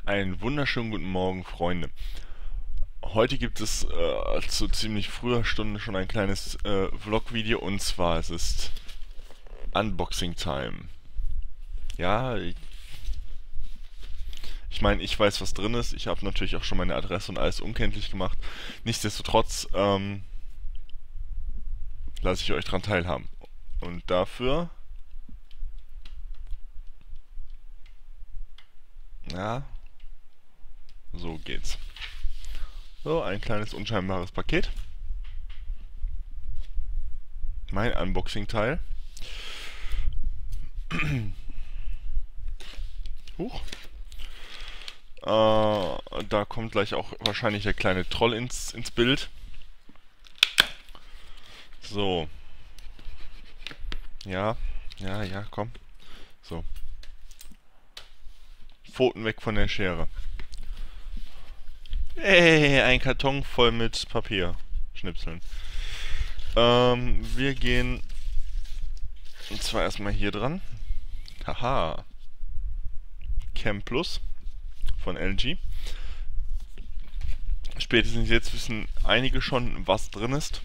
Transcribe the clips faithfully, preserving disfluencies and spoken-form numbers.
Einen wunderschönen guten Morgen, Freunde. Heute gibt es äh, zu ziemlich früher Stunde schon ein kleines äh, Vlog-Video, und zwar es ist Unboxing Time. Ja, ich, ich meine, ich weiß, was drin ist. Ich habe natürlich auch schon meine Adresse und alles unkenntlich gemacht. Nichtsdestotrotz ähm, lasse ich euch dran teilhaben. Und dafür, ja, so geht's. So, ein kleines unscheinbares Paket. Mein Unboxing-Teil. Huch. Äh, da kommt gleich auch wahrscheinlich der kleine Troll ins, ins Bild. So. Ja, ja, ja, komm. So. Pfoten weg von der Schere. Ey, ein Karton voll mit Papier. Schnipseln. Ähm, wir gehen und zwar erstmal hier dran. Haha. Cam Plus von L G. Spätestens jetzt wissen einige schon, was drin ist.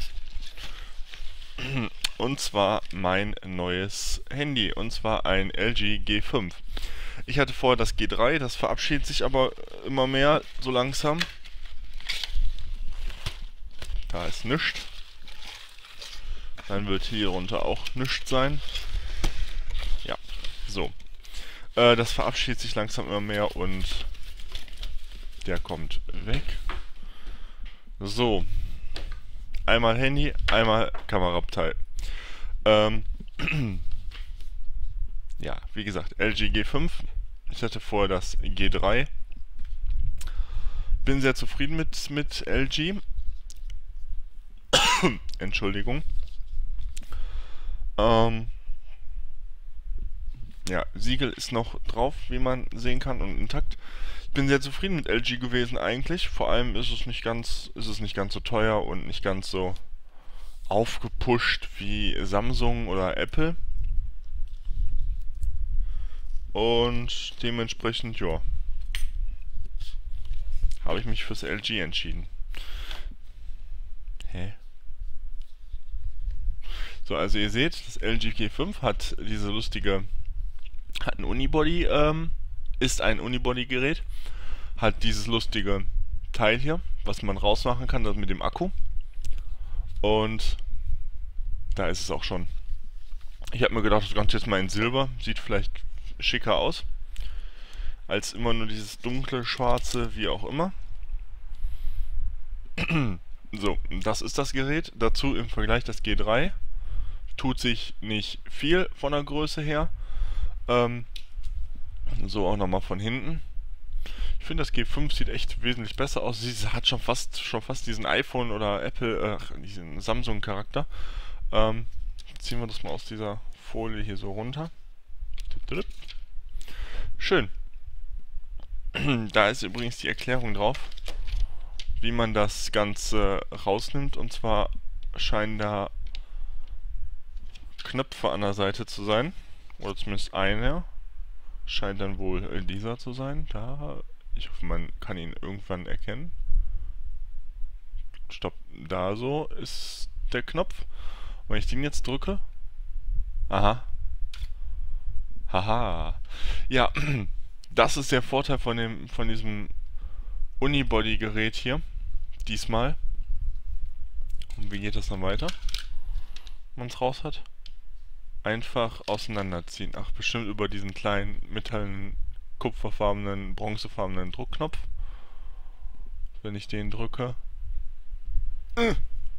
Und zwar mein neues Handy. Und zwar ein L G G fünf. Ich hatte vorher das G drei, das verabschiedet sich aber immer mehr, so langsam. Da ist nichts. Dann wird hier runter auch nichts sein. Ja, so. Äh, das verabschiedet sich langsam immer mehr und der kommt weg. So. Einmal Handy, einmal Kameraabteil. Ähm, ja, wie gesagt, L G G fünf. Ich hatte vorher das G drei. Bin sehr zufrieden mit, mit L G. Entschuldigung. Ähm, ja, Siegel ist noch drauf, wie man sehen kann, und intakt. Ich bin sehr zufrieden mit L G gewesen eigentlich. Vor allem ist es nicht ganz, ist es nicht ganz so teuer und nicht ganz so aufgepusht wie Samsung oder Apple. Und dementsprechend, ja, habe ich mich fürs L G entschieden. Hä? So, also ihr seht, das L G G fünf hat diese lustige, hat ein Unibody, ähm, ist ein Unibody-Gerät, hat dieses lustige Teil hier, was man rausmachen kann, das mit dem Akku. Und da ist es auch schon. Ich habe mir gedacht, das Ganze jetzt mal in Silber, sieht vielleicht schicker aus, als immer nur dieses dunkle, schwarze, wie auch immer. So, das ist das Gerät. Dazu im Vergleich das G drei. Tut sich nicht viel von der Größe her. Ähm, so auch nochmal von hinten. Ich finde, das G fünf sieht echt wesentlich besser aus. Sie hat schon fast schon fast diesen iPhone oder Apple, äh, diesen Samsung-Charakter. Ähm, ziehen wir das mal aus dieser Folie hier so runter. Schön. Da ist übrigens die Erklärung drauf, wie man das Ganze rausnimmt. Und zwar scheinen da Knöpfe an der Seite zu sein. Oder zumindest einer. Scheint dann wohl dieser zu sein. Da. Ich hoffe, man kann ihn irgendwann erkennen. Stopp. Da so ist der Knopf. Und wenn ich den jetzt drücke. Aha. Haha. Ja, das ist der Vorteil von dem, von diesem Unibody-Gerät hier. Diesmal. Und wie geht das dann weiter? Wenn man es raus hat? Einfach auseinanderziehen. Ach, bestimmt über diesen kleinen metallenen, kupferfarbenen, bronzefarbenen Druckknopf. Wenn ich den drücke. Äh.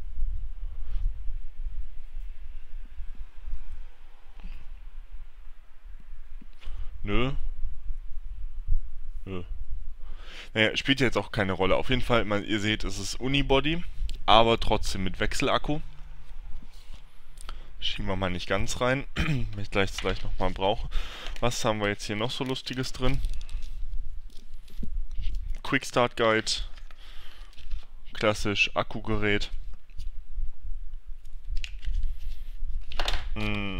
Nö. Nö. Naja, spielt ja jetzt auch keine Rolle. Auf jeden Fall, man, ihr seht, es ist Unibody, aber trotzdem mit Wechselakku. Schieben wir mal nicht ganz rein, wenn ich gleich gleich nochmal brauche. Was haben wir jetzt hier noch so Lustiges drin? Quick Start Guide. Klassisch Akkugerät.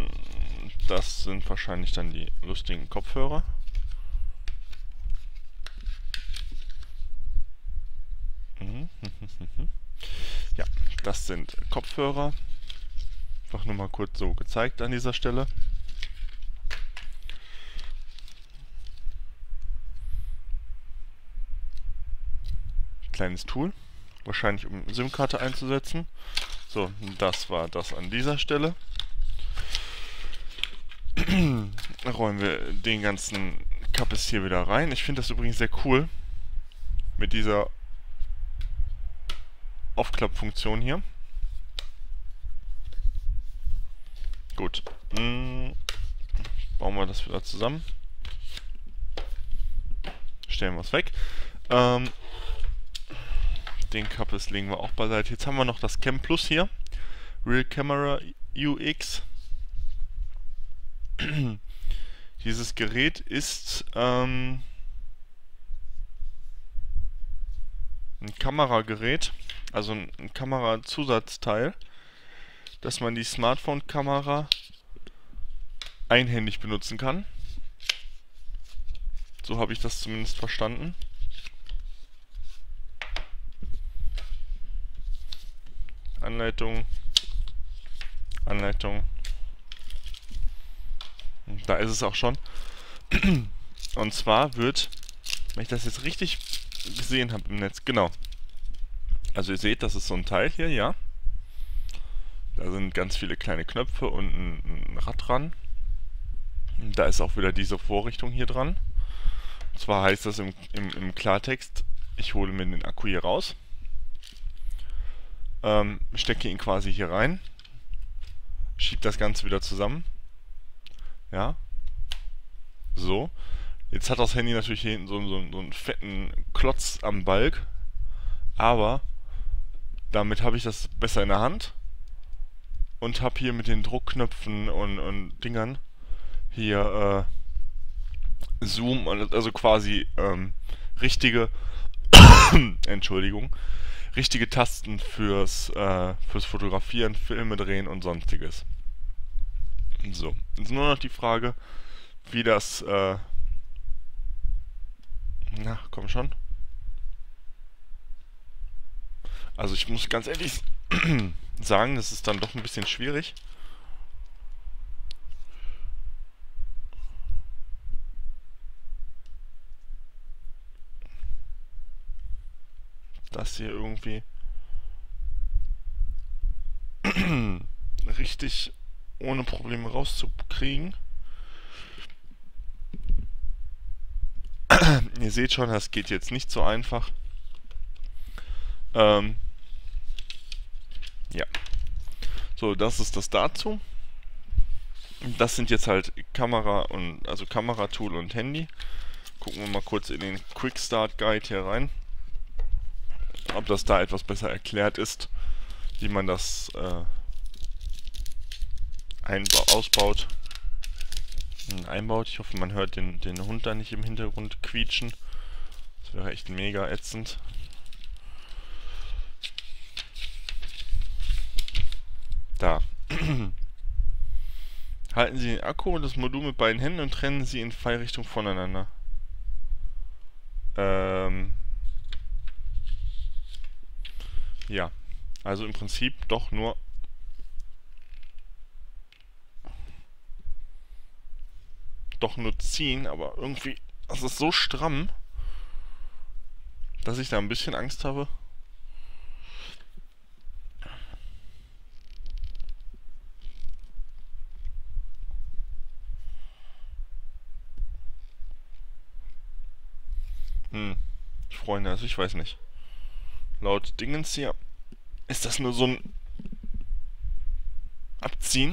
Das sind wahrscheinlich dann die lustigen Kopfhörer. Ja, das sind Kopfhörer. Einfach nur mal kurz so gezeigt an dieser Stelle. Kleines Tool, wahrscheinlich um SIM-Karte einzusetzen. So, das war das an dieser Stelle. Dann räumen wir den ganzen Kappes hier wieder rein. Ich finde das übrigens sehr cool mit dieser Aufklappfunktion hier. Gut. Hm. Bauen wir das wieder zusammen. Stellen wir es weg. Ähm, den Kappes legen wir auch beiseite. Jetzt haben wir noch das Cam Plus hier. Real Camera U X. Dieses Gerät ist ähm, ein Kameragerät, also ein, ein Kamerazusatzteil, dass man die Smartphone-Kamera einhändig benutzen kann. So habe ich das zumindest verstanden. Anleitung, Anleitung. Da ist es auch schon. Und zwar wird, wenn ich das jetzt richtig gesehen habe im Netz, genau. Also ihr seht, das ist so ein Teil hier, ja. Da sind ganz viele kleine Knöpfe und ein, ein Rad dran. Da ist auch wieder diese Vorrichtung hier dran. Und zwar heißt das im, im, im Klartext, ich hole mir den Akku hier raus, ähm, stecke ihn quasi hier rein, schiebe das Ganze wieder zusammen. Ja, so. Jetzt hat das Handy natürlich hier hinten so, so, so einen fetten Klotz am Balk, aber damit habe ich das besser in der Hand und habe hier mit den Druckknöpfen und, und Dingern hier äh, Zoom, also quasi ähm, richtige Entschuldigung, richtige Tasten fürs, äh, fürs Fotografieren, Filme drehen und sonstiges. So, jetzt nur noch die Frage, wie das, äh, na, komm schon. Also ich muss ganz ehrlich sagen, das ist dann doch ein bisschen schwierig. Das hier irgendwie richtig ohne Probleme rauszukriegen. Ihr seht schon, das geht jetzt nicht so einfach. Ähm, ja. So, das ist das dazu. Das sind jetzt halt Kamera und also Kameratool und Handy. Gucken wir mal kurz in den Quick Start Guide hier rein, ob das da etwas besser erklärt ist, wie man das äh, ausbaut, einbaut. Ich hoffe, man hört den, den Hund da nicht im Hintergrund quietschen. Das wäre echt mega ätzend. Da. Halten Sie den Akku und das Modul mit beiden Händen und trennen Sie in Pfeilrichtung voneinander. Ähm ja, also im Prinzip doch nur doch nur ziehen, aber irgendwie, das ist so stramm, dass ich da ein bisschen Angst habe. Hm, Freunde, also ich weiß nicht. Laut Dingens hier ist das nur so ein Abziehen.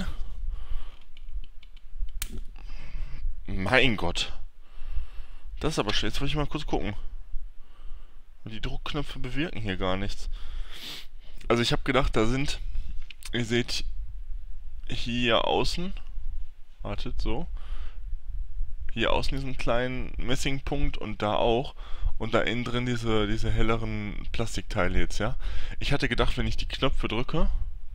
Mein Gott. Das ist aber schlecht. Jetzt wollte ich mal kurz gucken. Die Druckknöpfe bewirken hier gar nichts. Also ich habe gedacht, da sind, ihr seht hier außen, wartet so, hier außen diesen kleinen Messingpunkt und da auch. Und da innen drin diese, diese helleren Plastikteile jetzt, ja. Ich hatte gedacht, wenn ich die Knöpfe drücke,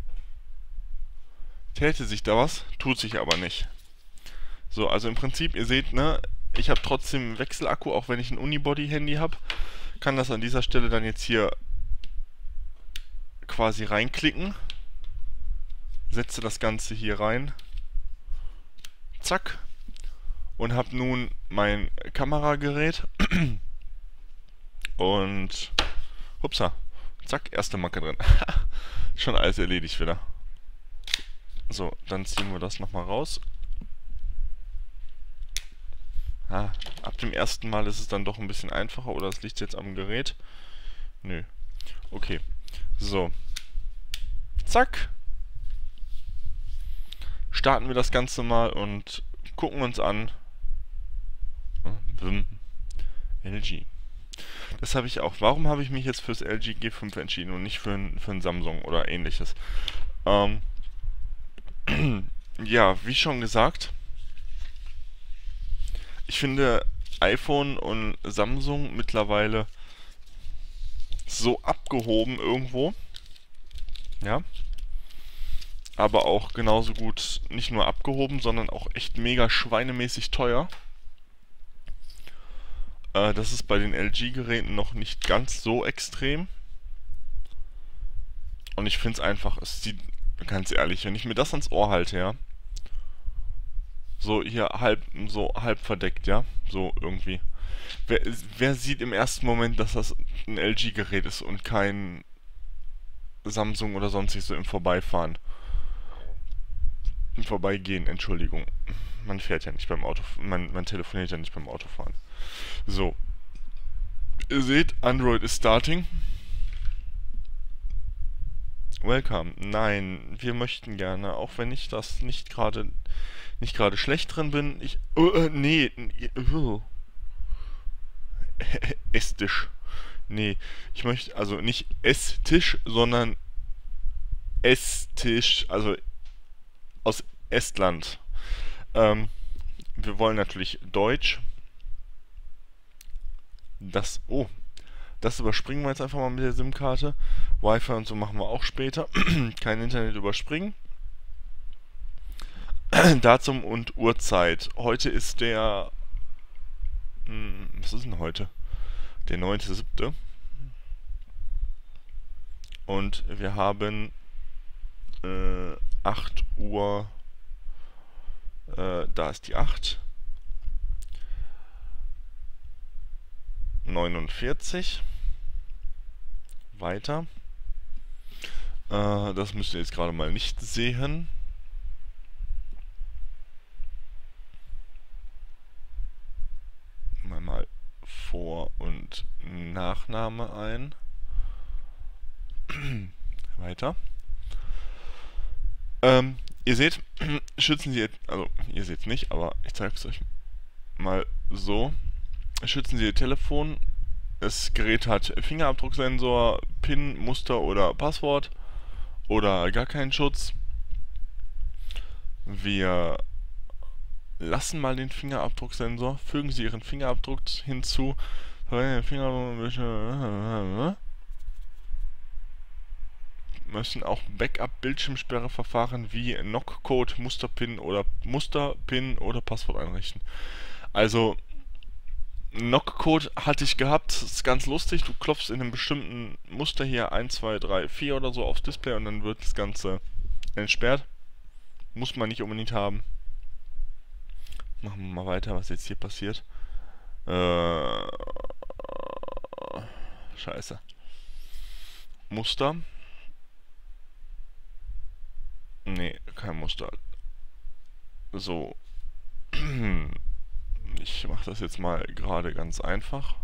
täte sich da was, tut sich aber nicht. So, also im Prinzip, ihr seht, ne, ich habe trotzdem einen Wechselakku, auch wenn ich ein Unibody-Handy habe, kann das an dieser Stelle dann jetzt hier quasi reinklicken. Setze das Ganze hier rein. Zack. Und habe nun mein Kameragerät. Und hupsa. Zack, erste Macke drin. Schon alles erledigt wieder. So, dann ziehen wir das nochmal raus. Ah, ab dem ersten Mal ist es dann doch ein bisschen einfacher. Oder es liegt jetzt am Gerät. Nö. Okay. So. Zack. Starten wir das Ganze mal und gucken uns an. L G. Das habe ich auch. Warum habe ich mich jetzt fürs L G G fünf entschieden und nicht für ein, für ein Samsung oder ähnliches? Ähm, ja, wie schon gesagt, ich finde iPhone und Samsung mittlerweile so abgehoben irgendwo. Ja. Aber auch genauso gut nicht nur abgehoben, sondern auch echt mega schweinemäßig teuer. Äh, das ist bei den L G-Geräten noch nicht ganz so extrem. Und ich finde es einfach, es sieht, ganz ehrlich, wenn ich mir das ans Ohr halte, ja. So hier halb, so halb verdeckt, ja. So irgendwie. Wer, wer sieht im ersten Moment, dass das ein L G-Gerät ist und kein Samsung oder sonstig so im Vorbeifahren? Im Vorbeigehen, Entschuldigung. Man fährt ja nicht beim Auto, man, man telefoniert ja nicht beim Autofahren. So. Ihr seht, Android ist starting. Welcome. Nein, wir möchten gerne, auch wenn ich das nicht gerade nicht gerade schlecht drin bin. Ich. Oh, äh, nee. Oh. Esstisch. Nee, ich möchte, also nicht Esstisch, sondern Esstisch, also aus Estland. Ähm, wir wollen natürlich Deutsch. Das, oh, das überspringen wir jetzt einfach mal mit der SIM-Karte. Wi-Fi und so machen wir auch später. Kein Internet überspringen. Datum und Uhrzeit. Heute ist der, hm, was ist denn heute? Der neunte siebte Und wir haben äh, acht Uhr. Äh, da ist die acht. neunundvierzig. Weiter. Äh, das müsst ihr jetzt gerade mal nicht sehen. Mal mal Vor- und Nachname ein. Weiter. Ähm, ihr seht, schützen Sie jetzt, also ihr seht es nicht, aber ich zeige es euch mal so. Schützen Sie Ihr Telefon. Das Gerät hat Fingerabdrucksensor, PIN, Muster oder Passwort oder gar keinen Schutz. Wir lassen mal den Fingerabdrucksensor. Fügen Sie Ihren Fingerabdruck hinzu. Müssen auch Backup-Bildschirmsperre-Verfahren wie Knock-Code, Musterpin oder Musterpin oder Passwort einrichten. Also Knock-Code hatte ich gehabt, das ist ganz lustig. Du klopfst in einem bestimmten Muster hier eins, zwei, drei, vier oder so aufs Display und dann wird das Ganze entsperrt. Muss man nicht unbedingt haben. Machen wir mal weiter, was jetzt hier passiert. Äh, Scheiße. Muster. Nee, kein Muster. So. Ich mache das jetzt mal gerade ganz einfach.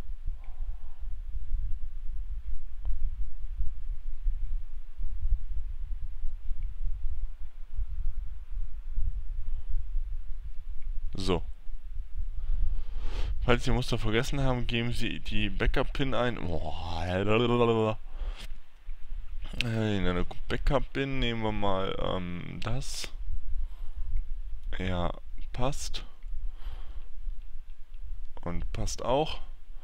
So. Falls Sie Muster vergessen haben, geben Sie die Backup-Pin ein. Boah. In eine Backup-Pin nehmen wir mal ähm, das. Ja, passt. Und passt auch.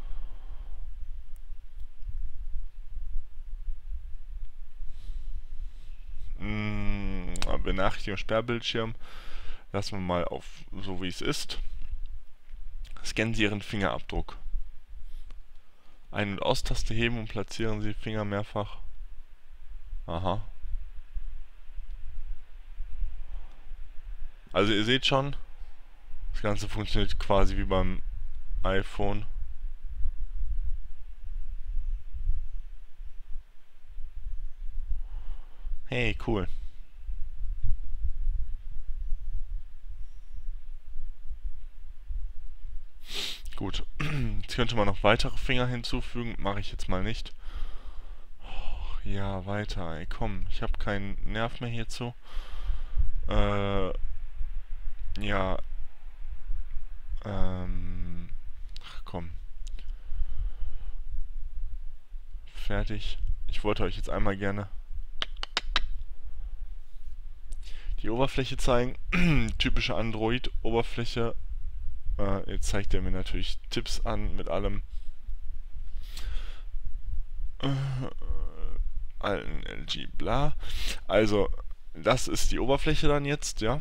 Hm, Benachrichtigung Sperrbildschirm. Lassen wir mal auf so wie es ist. Scannen Sie Ihren Fingerabdruck. Ein- und Aus-Taste heben und platzieren Sie Finger mehrfach. Aha. Also ihr seht schon, das Ganze funktioniert quasi wie beim iPhone. Hey, cool. Gut. Jetzt könnte man noch weitere Finger hinzufügen. Mache ich jetzt mal nicht. Oh, ja, weiter. Ey, komm. Ich habe keinen Nerv mehr hierzu. Äh, ja. Ähm. Ach, komm. Fertig. Ich wollte euch jetzt einmal gerne die Oberfläche zeigen. Typische Android-Oberfläche. Äh, jetzt zeigt er mir natürlich Tipps an mit allem. Äh, alten L G bla. Also, das ist die Oberfläche dann jetzt, ja.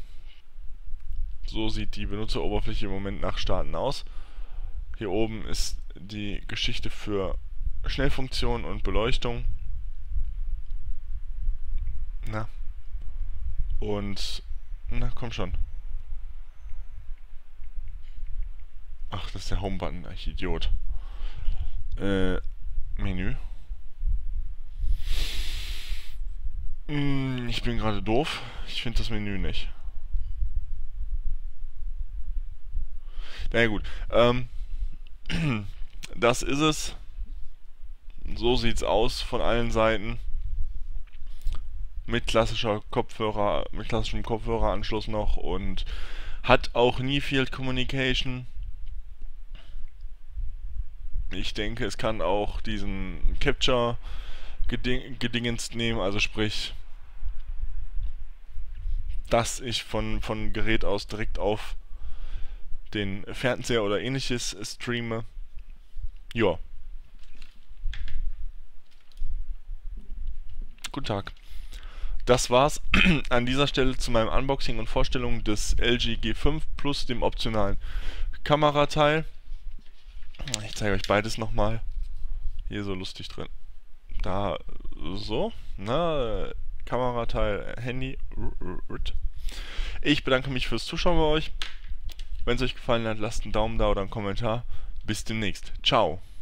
So sieht die Benutzeroberfläche im Moment nach Starten aus. Hier oben ist die Geschichte für Schnellfunktion und Beleuchtung. Na. Und, na komm schon. Ach, das ist der Home-Button, ich Idiot. Äh, Menü. Hm, ich bin gerade doof. Ich finde das Menü nicht. Na ja, gut. Ähm, das ist es. So sieht's aus von allen Seiten. Mit klassischer Kopfhörer, mit klassischem Kopfhöreranschluss noch und hat auch nie Field Communication. Ich denke, es kann auch diesen Capture geding gedingenst nehmen, also sprich, dass ich von, von Gerät aus direkt auf den Fernseher oder ähnliches streame. Ja. Guten Tag. Das war's an dieser Stelle zu meinem Unboxing und Vorstellung des L G G fünf plus dem optionalen Kamerateil. Ich zeige euch beides nochmal. Hier so lustig drin. Da so. Na, Kamerateil, Handy. Ich bedanke mich fürs Zuschauen bei euch. Wenn es euch gefallen hat, lasst einen Daumen da oder einen Kommentar. Bis demnächst. Ciao.